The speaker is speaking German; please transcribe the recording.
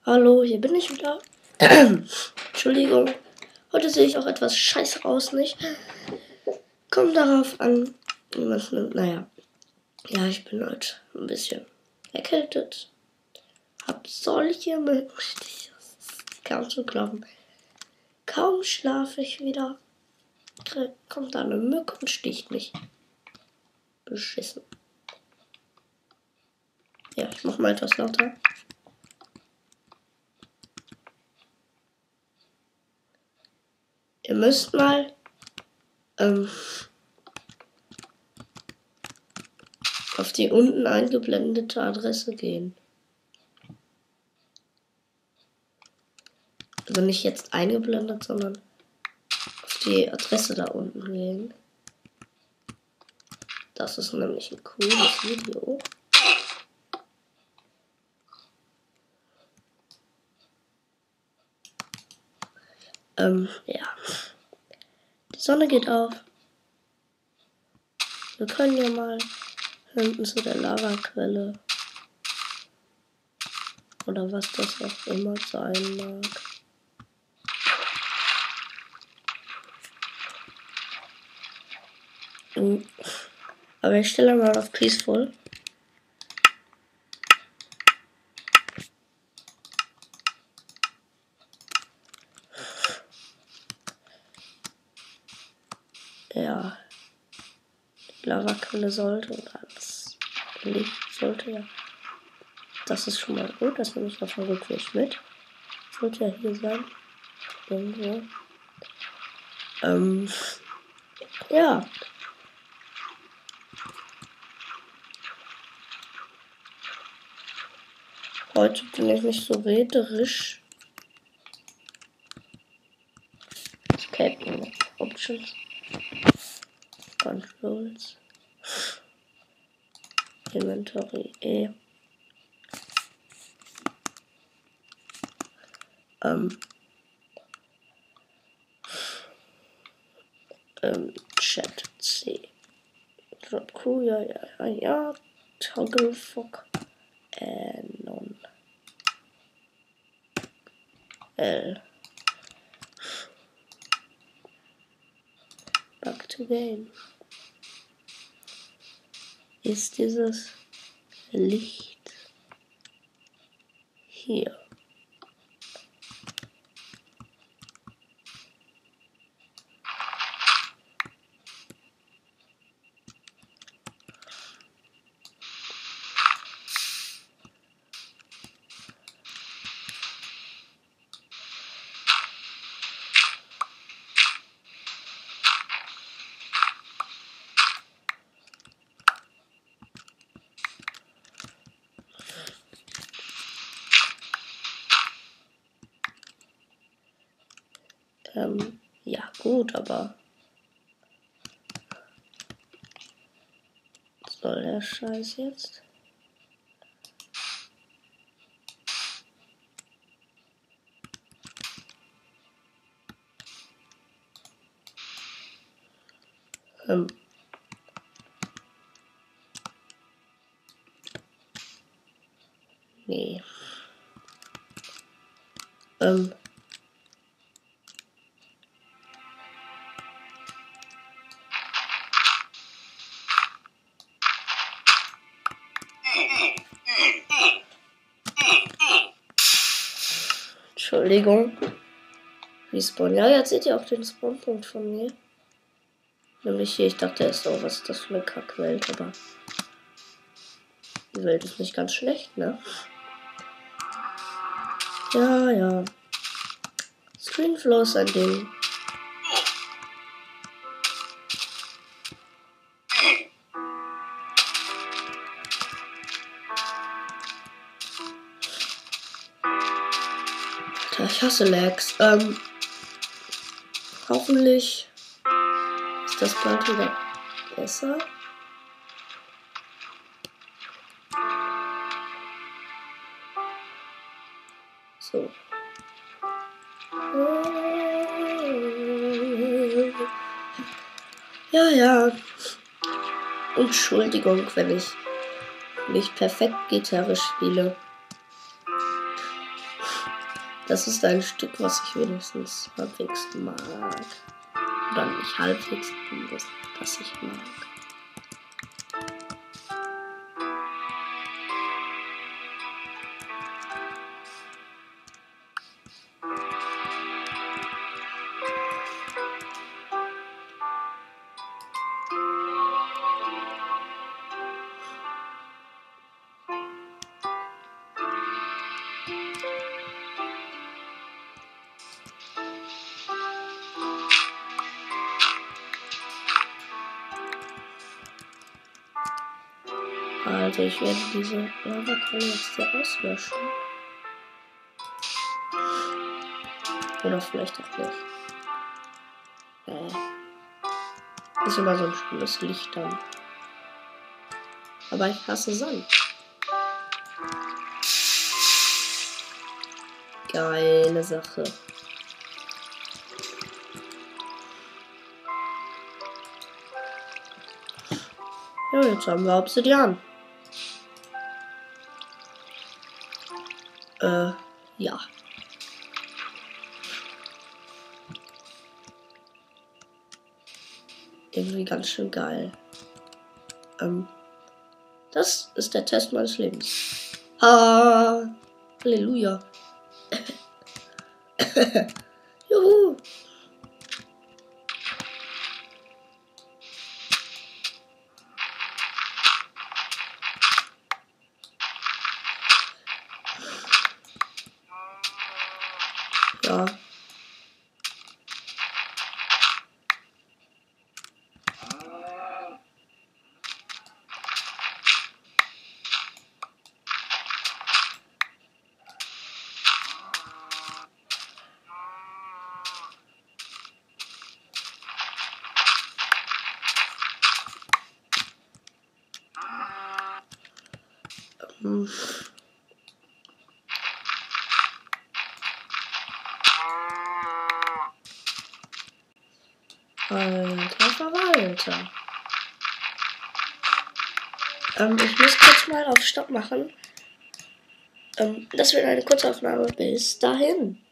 Hallo, hier bin ich wieder. Entschuldigung. Heute sehe ich auch etwas scheiße aus, nicht? Kommt darauf an, wie man es nimmt. Naja. Ja, ich bin heute ein bisschen erkältet. Hab solche Mücken. Das ist kaum zu glauben. Kaum schlafe ich wieder. Kommt da eine Mücke und sticht mich. Beschissen. Ja, ich mach mal etwas lauter. Ihr müsst mal auf die unten eingeblendete Adresse gehen. Also nicht jetzt eingeblendet, sondern auf die Adresse da unten gehen. Das ist nämlich ein cooles Video. Ja. Die Sonne geht auf. Wir können ja mal hinten zu der Lavaquelle. Oder was das auch immer sein mag. Aber ich stelle mal auf Peaceful. Ja. Die Lavaquelle sollte oder das Licht sollte ja. Das ist schon mal gut, das nehme ich auf dem Rückweg mit. Sollte ja hier sein. Irgendwo. Ja. Heute bin ich nicht so rederisch. Escape Options. Controls. Inventory E. Chat C. Drop Q, ja. Toggle Fuck. Non. L. Back to Game. Ist dieses Licht hier. Ja gut, aber was soll der Scheiß jetzt? Nee. Entschuldigung. Respawn. Ja, jetzt seht ihr auch den Spawnpunkt von mir. Nämlich hier, ich dachte erst, oh, was ist das für eine Kackwelt, aber die Welt ist nicht ganz schlecht, ne? Ja. Screenflow ist ein Ding. Alter, ich hasse Lags. Hoffentlich ist das bald wieder besser. So. Ja. Entschuldigung, wenn ich nicht perfekt Gitarre spiele. Das ist ein Stück, was ich wenigstens halbwegs mag. Oder nicht halbwegs, das ich mag. Also ich werde diese Lavaquelle jetzt hier auslöschen. Oder vielleicht auch nicht. Ist immer so ein schönes Licht dann. Aber ich hasse Sand. Geile Sache. Ja, jetzt haben wir Obsidian. Ja. Irgendwie ganz schön geil. Das ist der Test meines Lebens. Halleluja. Juhu. Ja. Alter Verwalter. Ich muss kurz mal auf Stopp machen. Das wird eine Kurzaufnahme. Bis dahin.